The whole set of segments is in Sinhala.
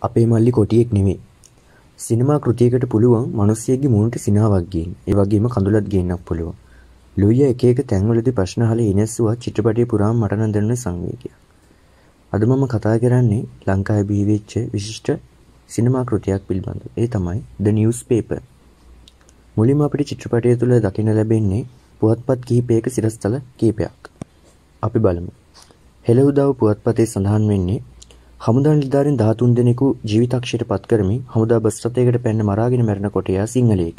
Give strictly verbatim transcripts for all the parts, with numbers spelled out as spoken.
අපේ මල්ලි කොටියෙක් නෙමෙයි. සිනමා කෘතියකට පුළුවන් මිනිස්සෙක්ගේ මූණට සිනාවක් ගේන්න. ඒ වගේම කඳුලක් ගේන්නත් පුළුවන්. ලුයියා එක එක තැන්වලදී ප්‍රශ්න අහලා ඉනස්සුවා චිත්‍රපටයේ පුරාම මට නම් දැනුනේ සංවේගය. අද මම කතා කරන්නේ ලංකාවේ බිහි වෙච්ච විශිෂ්ට සිනමා කෘතියක් පිළිබඳව. ඒ තමයි The Newspaper. මුලින්ම අපිට චිත්‍රපටය තුළ දකින්න ලැබෙන්නේ පුවත්පත් කිහිපයක සිරස්තල කිහිපයක්. අපි බලමු. හෙළඋදව් පුවත්පතේ සඳහන් වෙන්නේ හමුදා නිලධාරීන් දහතුන් දෙනෙකු ජීවිතක්ෂයට පත් කරමින් හමුදා බස් රථයකට පැන්න මරාගෙන මැරෙන කොටයා සිංහලයක.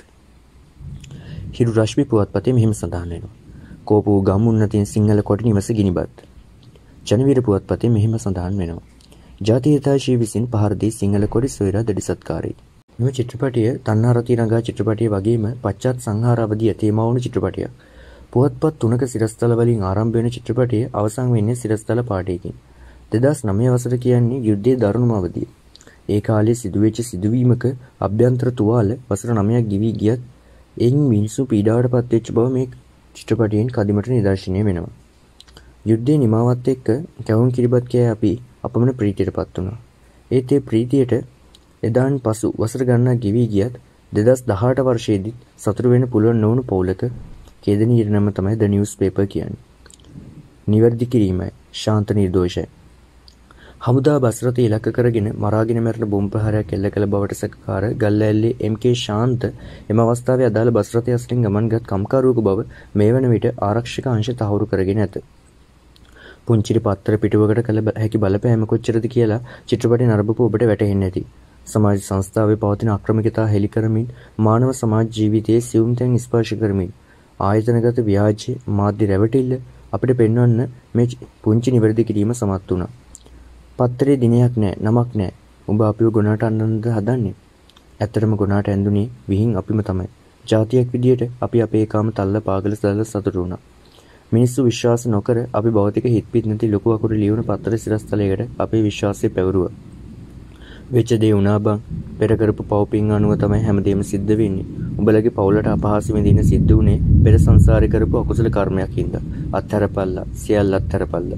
හිරු රශ්මි පුවත්පතේ මෙහෙම සඳහන් වෙනවා. කෝපු ගම්මුන්නතින් සිංහල කොට නිවස ගිනිබත්. ජනවීර පුවත්පතේ මෙහෙම සඳහන් වෙනවා. ජාතික හිතයිෂී විසින් පහර දී සිංහල කොටි සොයුරා දැඩි සත්කාරයි. මෙම චිත්‍රපටය තණ්හාරති රංගා චිත්‍රපටයේ වගේම පශ්චාත් සංහාර අවධිය තේමා වුණු චිත්‍රපටයක්. පුවත්පත් තුනක සිරස්තල වලින් ආරම්භ වෙන චිත්‍රපටය අවසන් වෙන්නේ සිරස්තල පාඨයකින්. දෙදහස් නවය වසර කියන්නේ යුද්ධයේ දරුණුම අවධිය. ඒ කාලේ සිදුවෙච්ච සිදුවීමක අභ්‍යන්තර තුවාල වසර නවයක් ගෙවි ගියත් එයින් මිනිස්සු පීඩාවට පත්වෙච්ච බව මේ චිත්‍රපටයෙන් කදිමට නිදර්ශනය වෙනවා. යුද්ධයේ නිමාවත් එක්ක කැවුම් කිරිබත් කෑ අපි අපමණ ප්‍රීතියටපත් වුණා. ඒත් ඒ ප්‍රීතියට එදාන් පසු වසර ගණනක් ගෙවි ගියත් දෙදහස් දහඅට වර්ෂයේදී සතුටු වෙන්න පුළුවන් නොවුණු පවුලක කේදනීය නම තමයි The Newspaper කියන්නේ. නිවැරදි කිරීමයි, ශාන්ත නිර්දෝෂයි. හමුදා බස් රථය ඉලක්ක කරගෙන මරාගෙන මැරෙන බෝම්බ ප්‍රහාරයක් එල්ල කළ බවට සැකකාර ගල්ලැල්ලේ එම් කේ ශාන්ත එම අවස්ථාවේ අදාළ බස් රථය අසලින් ගමන්ගත් කම්කරුවෙකු බව මේ වන විට ආරක්ෂක අංශ තහවුරු කරගෙන ඇත. පුංචිරි පත්තර පිටුවකට කළ හැකි බලපෑම කොච්චරද කියලා චිත්‍රපටය නරඹපු ඔබට වැටහෙන්නේ නැති. සමාජ සංස්ථාවේ පවතින අක්‍රමිකතා හෙළි කරමින් මානව සමාජ ජීවිතයේ සියුම් තැන් ස්පර්ශ කරමින් ආයතනගත ව්‍යාජ්‍ය මාධ්‍ය රැවටිල්ල අපිට පෙන්වන්න මේ පුංචි නිවැරදි කිරීම සමත් වුණා. පත්තරේ දිනයක් නෑ, නමක් නෑ. උඹ අපිව ගොනාට අන්නන්නද හදන්නේ? ඇත්තටම ගොනාට ඇඳුනේ විහිං අපිම තමයි. ජාතියක් විදියට අපි අපේ කාම තල්ල පාගල සදල සතුටු වුණා. මිනිස්සු විශ්වාස නොකර අපි භෞතික හිත් පිට නැති ලොකු අකුරු ලියුණු පත්තර සිරස්තලයකට අපේ විශ්වාසය පැවරුවා. වෙච්ච දේ වුණා බං. පෙර කරපු පව්පින් අනුව තමයි හැමදේම සිද්ධ වෙන්නේ. උඹලගේ පවුලට අපහාස විඳින්න සිද්ධ වුණේ පෙර සංසාරේ කරපු අකුසල කර්මයක් හින්දා. අත්හැරපල්ලා, සියල්ල අත්හැරපල්ලා.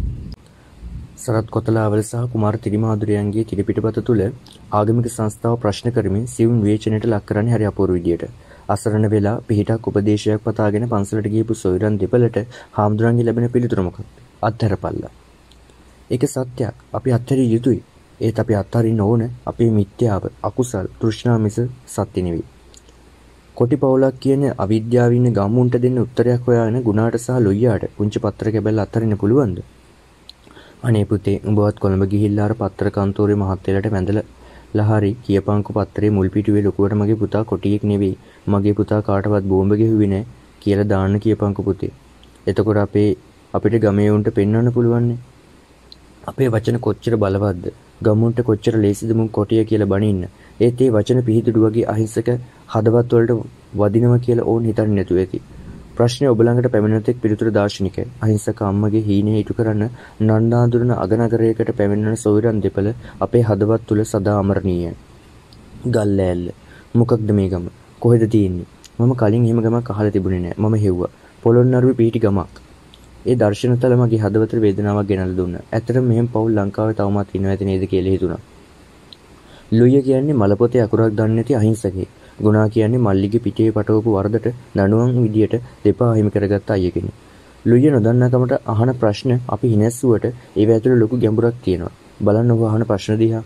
සරත් කොතලාවල සහ කුමාර තිරිමාදුරයන්ගේ තිරපිටපත තුළ ආගමික සංස්ථාව ප්‍රශ්න කරමින් සිවුම් විවේචනයට ලක් කරන්නේ හරි අපූර්ව විදියට. අසරණ වෙලා පිහිටක් උපදේශයක් පතාගෙන පන්සලට ගියපු සොයුරන් දෙපළට හාමුදුරන්ගේ ලැබෙන පිළිතුර මොකක්ද? අත්හැරපල්ලා. ඒක සත්‍යයක්. අපි අත්හැරිය යුතුයි. ඒත් අපි අත්හරින්න ඕන අපේ මිත්‍යාව, අකුසල්, තෘෂ්ණා මිස සත්‍ය නෙවෙයි. කොටි පවුලක් කියන අවිද්‍යාව ඉන්න ගම්මුන්ට දෙන්න උත්තරයක් හොයාගෙන ගුණාට සහ ලොයියාට පුංචි පත්‍ර කැබැල්ල අත්හරින්න පුළුවන්ද? අනේ පුතේ, උඹවත් කොළඹ ගිහිල්ලා අර පත්‍ර කන්තෝරේ මහත්තයලට වැඳලා හරි කියපංකු පත්‍රේ මුල් පිටුවේ ලොකුවට මගේ පුතා කොටියෙක් නෙවෙයි, මගේ පුතා කාටවත් බෝම්බ ගෙහුවේ නෑ කියලා දාන්න කියපංකු පුතේ. එතකොට අපේ අපිට ගමේ උන්ට පෙන්වන්න පුළුවන්නේ අපේ වචන කොච්චර බලවත්ද, ගමුන්ට කොච්චර ලේසිද මුන් කොටිය කියලා බනින්න. ඒත් ඒ වචන පිහිදුඩු වගේ අහිංසක හදවත් වලට වදිනවා කියලා ඕන් හිතන්නේ නැතුව ඇති. ප්‍රශ්නේ ඔබ ළඟට පැමිණෙතෙක් පිළිතුරු දාර්ශනිකයි. අහිංසක අම්මගේ හීනේ ඉටු කරන්න නන්දාඳුරන අගනගරයකට පැමිණෙන සොයුරන් දෙපළ අපේ හදවත් තුල සදා අමරණීයයි. ගල්ලෑල්ල. මොකක්ද මේ ගම? කොහෙද තියෙන්නේ? මම කලින් එහෙම ගමක් අහලා තිබුණේ නෑ. මම හෙව්වා. පොළොන්නරුවේ පිහිටි ගමක්. ඒ දර්ශනතල මගේ හදවතට වේදනාවක් ගෙනල්ලා දුන්නා. ඇත්තටම මෙහෙම පවුල් ලංකාවේ තවමත් ඉන්නව ඇති නේද කියලා හිතුණා. ලුයිය කියන්නේ මලපොතේ අකුරක් දන්නේ නැති අහිංසකයෙක්. ගුණා කියන්නේ මල්ලිගේ පිටේ පටවපු වරදට දඬුවම් විදියට දෙපා හිමි කරගත්ත අය කෙනෙක්. ලුයිය නොදන්නාකමට අහන ප්‍රශ්න අපි හිනැස්සුවට ඒව ඇතුළේ ලොකු ගැඹුරක් තියෙනවා. බලන්න ඔබ අහන ප්‍රශ්න දිහා.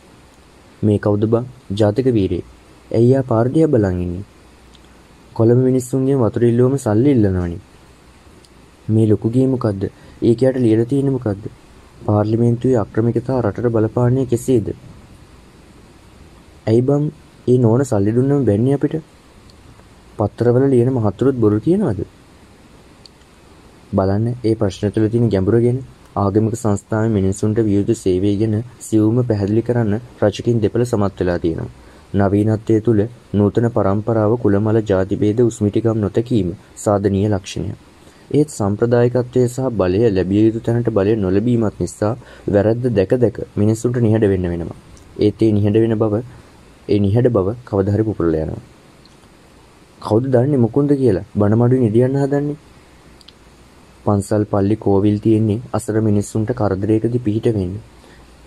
මේ කවුද බං? ජාතික වීරයෙක්. ඇයි යා පාර දිහා බලන් ඉන්නේ? කොළඹ මිනිස්සුන්ගෙන් වතුර ඉල්ලුවම සල්ලි ඉල්ලනවනේ. මේ ලොකු ගේ මොකද්ද? ඒකයට ලියලා තියෙන්නේ මොකද්ද? පාර්ලිමේන්තුවේ අක්‍රමිකතා රටට බලපාන්නේ කෙසේද? ඇයි බම් ඒ නෝන සල්ලි දුන්නම බැන්නේ අපිට? පත්‍රවල ලියන මහත්තුරුත් බොරු කියනවද? බලන්න ඒ ප්‍රශ්න තුළ තියෙන ගැඹුර ගැන. ආගමික සංස්ථාවේ මිනිසුන්ට විය යුතු සේවය ගැන සියුම්ව පැහැදිලි කරන්න රචකින් දෙපළ සමත් වෙලා තියෙනවා. නවීනත්වයේ තුල නූතන පරම්පරාව කුලමල ජාති ભેද උස්මිටිකම් නොතකීම සාධනීය ලක්ෂණය. ඒත් සම්ප්‍රදායිකත්වයේ සහ බලය ලැබිය යුතු තැනට බලය නොලැබීමත් නිසා වැරද්ද දැක දැක මිනිසුන්ට නිහඬ වෙන්න වෙනවා. ඒත් ඒ නිහඬ වෙන බව ඒ නිහඬ බව කවදා හරි පුපුරලා යනවා. කවුද දන්නේ මුකුන්ද කියලා? බණමඩුවේ නිදියන්න හදන්නේ. පන්සල් පල්ලි කෝවිල් තියෙන්නේ අසර මිනිස්සුන්ට කරදරයකදී පිහිට වෙන්නේ.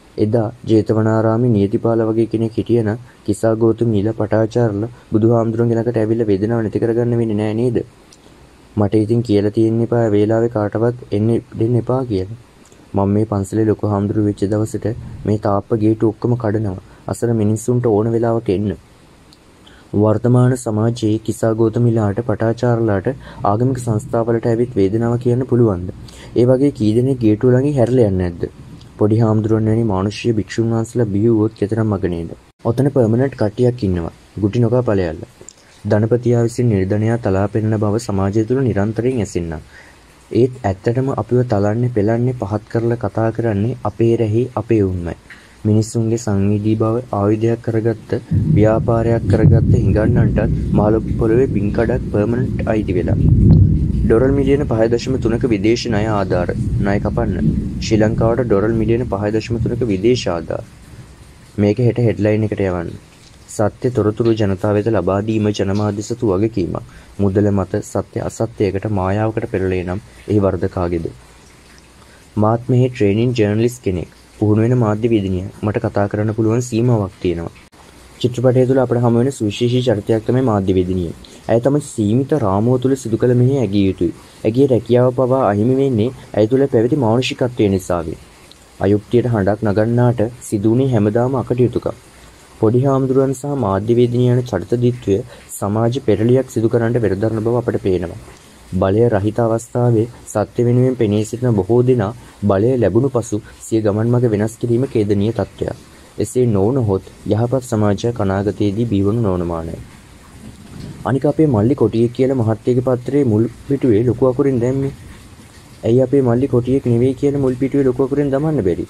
එදා ජේතවනාරාමේ නියතිපාල වගේ කෙනෙක් හිටියනම් කිසා ගෞතමීලා පටාචාර්යලා බුදුහාමුදුරන්ගේ ළඟට ඇවිල්ලා වේදනාව නැති කරගන්න වෙන්නේ නෑ නේද? මට ඉතින් කියලා තියෙන්න එපා වේලාවේ කාටවත් එන්න දෙන්න එපා කියලා. මම මේ පන්සලේ ලොකු හාමුදුරු වෙච්ච දවසට මේ තාප්ප ගේට්ටු ඔක්කොම කඩනවා. අසල මිනිස්සුන්ට ඕන වෙලාවක එන්න. වර්තමාන සමාජයේ කිසා ගෞතමීලාට පටාචාර්යලාට ආගමික සංස්ථාවලට ඇවිත් වේදනාව කියන්න පුළුවන්ද? ඒ වගේ කී දෙනෙක් ගේට්ටුව ළඟින් හැරලා යන්නේ නැද්ද? පොඩි හාමුදුරුවන් වැනි මානුෂීය භික්ෂුන් වහන්සේලා බිහි වුවොත් කෙතරම් මග නේද? ඔතන පර්මනන්ට් කට්ටියක් ඉන්නවා. ගුටි නොකා ඵලයල්ල. ධනපතියා විසින් නිර්ධනයා තලා පෙන්නන බව සමාජය තුළ නිරන්තරයෙන් ඇසෙනවා. ඒත් ඇත්තටම අපිව තලන්නේ පෙලන්නේ පහත් කරලා කතා කරන්නේ අපේ රැහි අපේ උන්මයි. මිනිස්සුන්ගේ සංවේදී බව ආයුධයක් කරගත්ත ව්‍යාපාරයක් කරගත්ත හිඟන්නන්ටත් මාළු පොළවේ බින්කඩක් පර්මනන්ට් අයිති වෙලා. ඩොලර් මිලියන පහ දශම තුනක විදේශ ණය ආධාර ණය කපන්න. ශ්‍රී ලංකාවට ඩොලර් මිලියන පහ දශම තුනක විදේශ ආධාර. මේක හෙට හෙඩ්ලයින් එකට යවන්න. සත්‍ය තොරතුරු ජනතාව වෙත ලබා දීම ජනමාධ්‍ය සතු වගකීමක්. මුදල මත සත්‍ය අසත්‍යයකට මායාවකට පෙරළේ නම් එහි වර්ධකාගේද? මාත් මෙහි ට්‍රේනින් ජර්නලිස්ට් කෙනෙක්. පුහුණු වෙන මාධ්‍ය විදිනිය. මට කතා කරන්න පුළුවන් සීමාවක් තියෙනවා. චිත්‍රපටය තුළ අපට හමු වෙන සුවිශේෂී චරිතයක් තමයි මාධ්‍ය විදිනිය. ඇය තමයි සීමිත රාමුව තුළ සිදු කළ මෙහි ඇගිය යුතුයි. ඇගේ රැකියාව පවා අහිමි වෙන්නේ ඇය තුළ පැවති මානුෂිකත්වය නිසාවෙන්. අයුක්තියට හඬක් නගන්නාට සිදුවුණේ හැමදාම අකටයුතුකම්. පොඩි හාමුදුරුවන් සහ මාධ්‍යවේදිනිය යන චරිත දිත්වය සමාජ පෙරලියක් සිදු කරන්නට පෙරදරන බව අපට පේනවා. බලය රහිත අවස්ථාවේ සත්‍ය වෙනුවෙන් පෙනී සිටින බොහෝ දෙනා බලය ලැබුණු පසු සිය ගමන් මඟ වෙනස් කිරීම ඛේදනීය තත්ත්වයක්. එසේ නොවුනහොත් යහපත් සමාජයක් අනාගතයේදී බිහිවනු නොවනමානයි. අනික අපේ මල්ලි කොටියෙක් කියලා මහත්තයගේ පත්‍රයේ මුල් පිටුවේ ලොකු අකුරින් දැම්මේ. ඇයි අපේ මල්ලි කොටියෙක් නෙවෙයි කියලා මුල් පිටුවේ ලොකු අකුරින් දමන්න බැරි?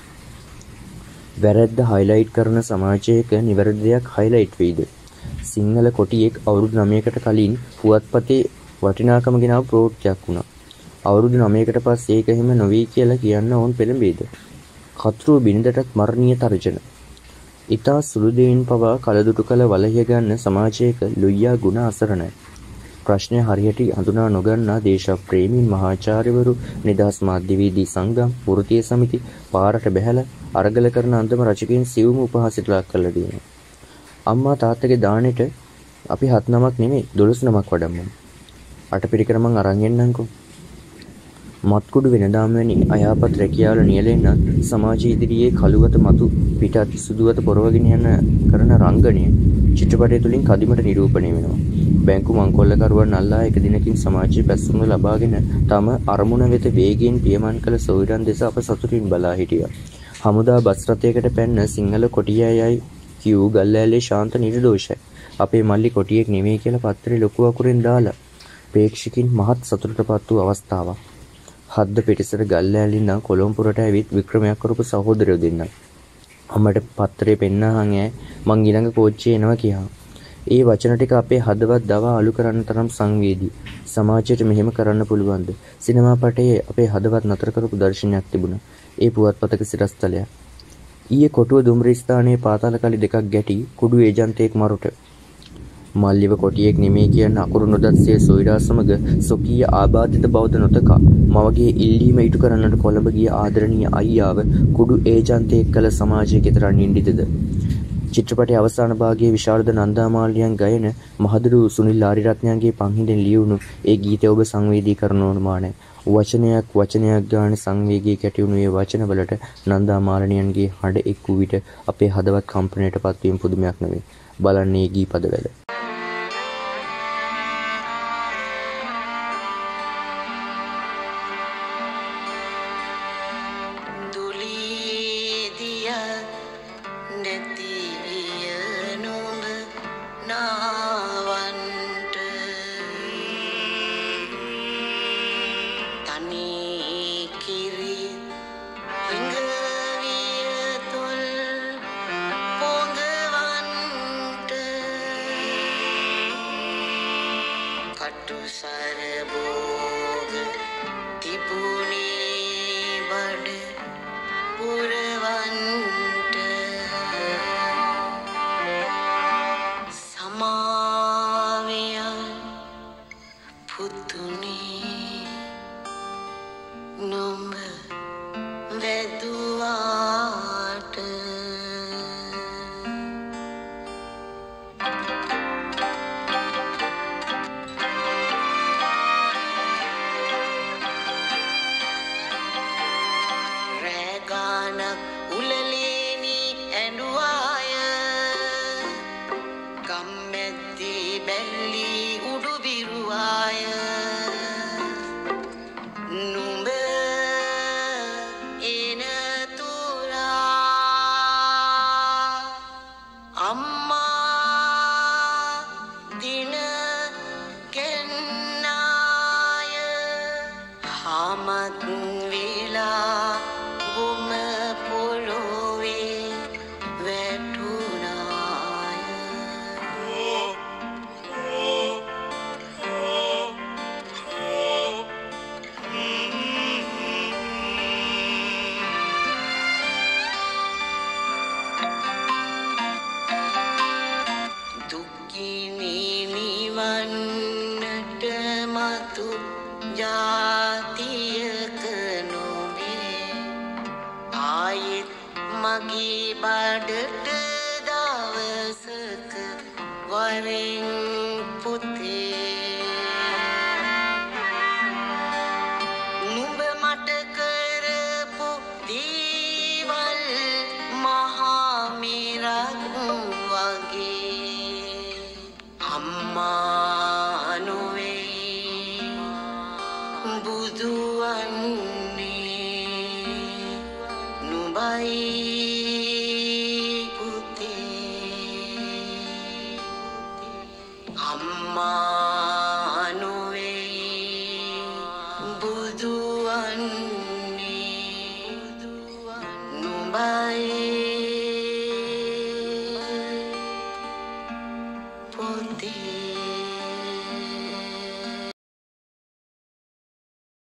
වැරද්ද හයිලයිට් කරන සමාජයක නිවැරදි දෙයක් හයිලයිට් වෙයිද? සිංහල කොටියෙක් අවුරුදු නවයකට කලින් පුවත්පතේ වටිනාකම ගෙනාව ප්‍රෝට්යක් වුණා. අවුරුදු නවයකට පස්සේ ඒක එහෙම නොවේ කියලා කියන්න ඕන් පෙළඹෙයිද? කතෘ බින්දටත් මරණීය තර්ජන. ඊතා සුළු දෙයින් පවා කලදුටු කළ වලහිය ගන්න සමාජයක ලුයියා ගුණ අසරණයි. ප්‍රශ්නය හරියට හඳුනා නොගන්නා දේශප්‍රේමීන් මහාචාර්යවරු නිදහස් මාධ්‍යවේදී සංගම් වෘත්තීය සමිති පාරට බැහැලා අරගල කරන අන්දම රචකයන් සිවුම උපහාසයට ලක් කරලා දෙනවා. අම්මා තාත්තගේ දානෙට අපි හත් නමක් නෙමෙයි දොළොස් නමක් වඩම්මු. අටපිරිකර මං අරන් එන්නම්කෝ. මත්කුඩු වෙනදාම වැනි අයහපත් රැකියාවල නියැලෙන්න සමාජ ඉදිරියේ කළුවත මතු පිටත් සුදුවත පොරවගෙන යන කරන රංගනය චිත්‍රපටය තුළින් කදිමට නිරූපණය වෙනවා. බැංකු මංකොල්ලකරුවන් අල්ලා එක දිනකින් සමාජයේ පැසසුම ලබාගෙන තම අරමුණ වෙත වේගයෙන් පියමන් කළ සොයිරන් දෙස අප සතුටින් බලා හිටියා. හමුදා බස් රථයකට පැන්න සිංහල කොටියයයි කියූ ගල්ලෑල්ලේ ශාන්ත නිර්දෝෂයි. අපේ මල්ලි කොටියෙක් නෙමෙයි කියලා පත්තරේ ලොකු අකුරෙන් දාලා ප්‍රේක්ෂකින් මහත් සතුටටපත් වූ අවස්ථාවක්. හද්ද පිටිසර ගල්ලෑල්ලේ ඉඳන් කොළඹපුරට ඇවිත් වික්‍රමයක් කරපු සහෝදරයෝ දෙන්නා. අම්මට පත්තරේ පෙන්නහන් ඈ මං ඊළඟ කෝච්චියේ එනවා කියා. ඒ වචන ටික අපේ හදවත් දවා අලු කරන්න තරම් සංවේදී. සමාජයට මෙහෙම කරන්න පුළුවන්ද? සිනමා පටයේ අපේ හදවත් නතර කරපු දර්ශනයක් තිබුණා. ඒ පුවත්පතක සිරස්තලයක්. ඊයේ කොටුව දුම්රිය ස්ථානයේ පාතාල කලි දෙකක් ගැටි කුඩු ඒජන්තයෙක් මරුට. මල්ලිව කොටියෙක් නෙමෙයි කියන අකුරු නොදත්සේ සොයිරා සමග සොකීය ආබාධිත බවද නොතකා මවගේ ඉල්ලීම ඉටු කරන්නට කොළඹ ගිය ආදරණීය අයියාව කුඩු ඒජන්තයෙක් කළ සමාජයේ කෙතරම් නිඳිතද? චිත්‍රපටයේ අවසාන භාගයේ විශාරද නන්දාමාලියන් ගයන මහදුරු සුනිල් ආරිරත්නයන්ගේ පන්හිඳෙන් ලියවුණු ඒ ගීතය ඔබ සංවේදී කරනවන මානයි. වචනයක් වචනයක් ගාන සංවේගී කැටිවුණු ඒ වචනවලට නන්දාමාලියන්ගේ හඬ එක් වූ විට අපේ හදවත් කම්පනයට පත්වීම පුදුමයක් නෙවෙයි. බලන්නේ ගී පදවල. Number veduate අඩට දවසක වරෙන් පුතේ නුඹ මට කරපු දේවල් මහා මිරක් වගේ අම්මා නොවේ බුදු වන්නේ නුඹයි අම්මා නොවේ බුදු වන්නේ නුඹයි පොතේ